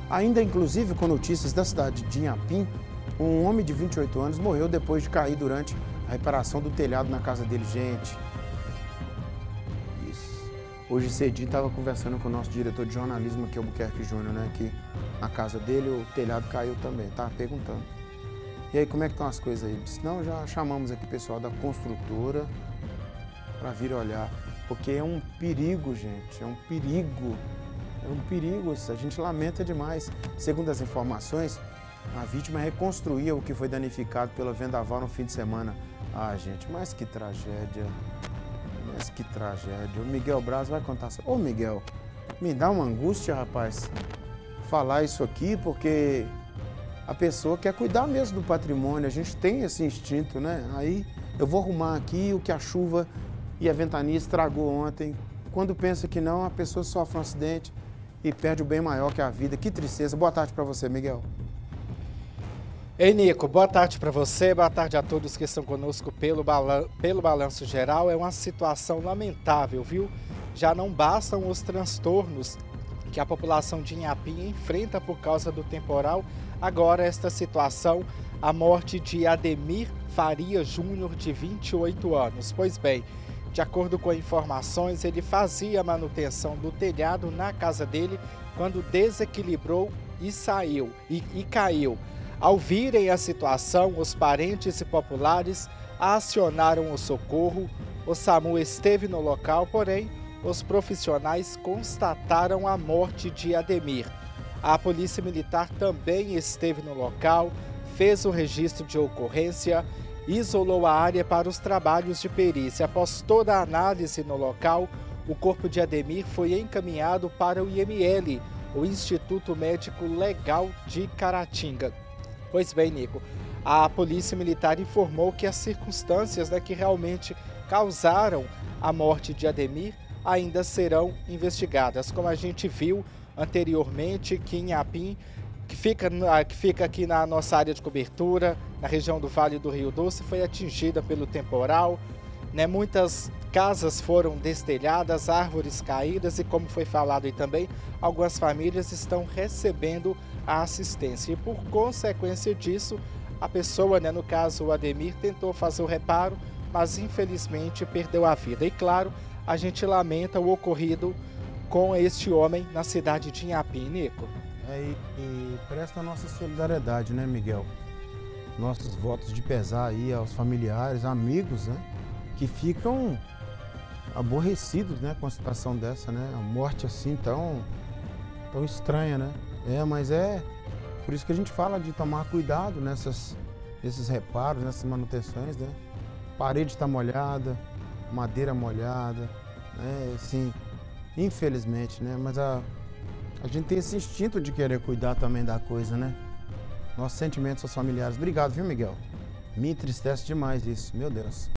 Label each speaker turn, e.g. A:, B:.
A: Ainda inclusive com notícias da cidade de Inhapim, um homem de 28 anos morreu depois de cair durante a reparação do telhado na casa dele. Gente, isso. Hoje cedinho estava conversando com o nosso diretor de jornalismo aqui, Albuquerque Júnior, né? Que na casa dele o telhado caiu também, tá perguntando. E aí, como é que estão as coisas aí? Ele disse, não, já chamamos aqui o pessoal da construtora para vir olhar, porque é um perigo, gente, é um perigo isso, a gente lamenta demais. Segundo as informações, a vítima reconstruía o que foi danificado pela vendaval no fim de semana. Ah, gente, mas que tragédia, O Miguel Braz vai contar. Ô, Miguel, me dá uma angústia, rapaz, falar isso aqui, porque a pessoa quer cuidar mesmo do patrimônio, a gente tem esse instinto, né? Aí eu vou arrumar aqui o que a chuva e a ventania estragou ontem. Quando pensa que não, a pessoa sofre um acidente e perde o bem maior que a vida. Que tristeza. Boa tarde para você, Miguel.
B: Ei, Nico, boa tarde para você, boa tarde a todos que estão conosco pelo Balanço Geral. É uma situação lamentável, viu? Já não bastam os transtornos que a população de Inhapim enfrenta por causa do temporal. Agora esta situação, a morte de Ademir Faria Júnior, de 28 anos. Pois bem, de acordo com informações, ele fazia a manutenção do telhado na casa dele quando desequilibrou e caiu. Ao virem a situação, os parentes e populares acionaram o socorro. O SAMU esteve no local, porém, os profissionais constataram a morte de Ademir. A Polícia Militar também esteve no local, fez o registro de ocorrência, isolou a área para os trabalhos de perícia. Após toda a análise no local, o corpo de Ademir foi encaminhado para o IML, o Instituto Médico Legal de Caratinga. Pois bem, Nico, a Polícia Militar informou que as circunstâncias que realmente causaram a morte de Ademir ainda serão investigadas. Como a gente viu anteriormente, que Inhapim, que fica aqui na nossa área de cobertura, na região do Vale do Rio Doce, foi atingida pelo temporal, né? Muitas casas foram destelhadas, árvores caídas e, como foi falado aí também, algumas famílias estão recebendo a assistência. E por consequência disso, a pessoa, no caso o Ademir, tentou fazer o reparo, mas infelizmente perdeu a vida. E claro, a gente lamenta o ocorrido com este homem na cidade de Inhapim, Nico.
A: E presta a nossa solidariedade, né, Miguel? Nossos votos de pesar aí aos familiares, amigos, né? Que ficam aborrecidos, né, com a situação dessa, né? A morte assim tão estranha, né? Mas é por isso que a gente fala de tomar cuidado nesses reparos, nessas manutenções, né? Parede está molhada, madeira molhada, né? Assim, infelizmente, né? Mas a gente tem esse instinto de querer cuidar também da coisa, né? Nossos sentimentos aos familiares. Obrigado, viu, Miguel? Me entristece demais isso, meu Deus.